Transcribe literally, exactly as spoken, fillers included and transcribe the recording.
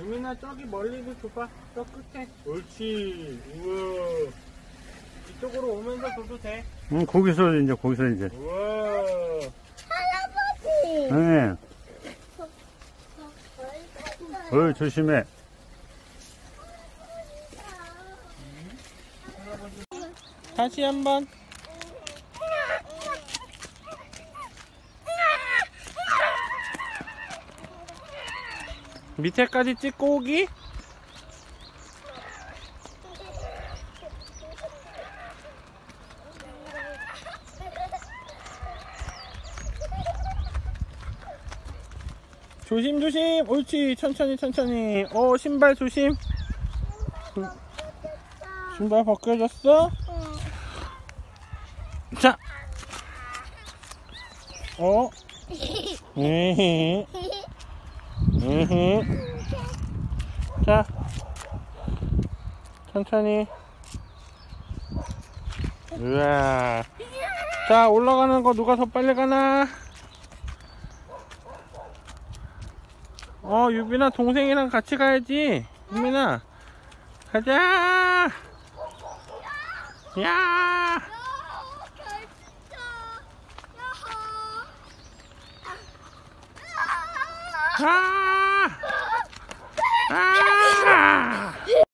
유민아 저기 멀리도 줘봐. 저 끝에. 옳지. 우와. 이쪽으로 오면서 줘도 돼. 응, 거기서 이제, 거기서 이제. 우와. 할아버지. 네. 어이, 조심해. 다시 한번. 밑에까지 찍고 오기. 조심조심. 옳지. 천천히 천천히. 어, 신발 조심. 신발 벗겨졌어? 자. 어? 에헤. 에헤. 자. 천천히. 우와. 자, 올라가는 거 누가 더 빨리 가나? 어, 유빈아 동생이랑 같이 가야지. 유빈아 가자. 야. 아. 아.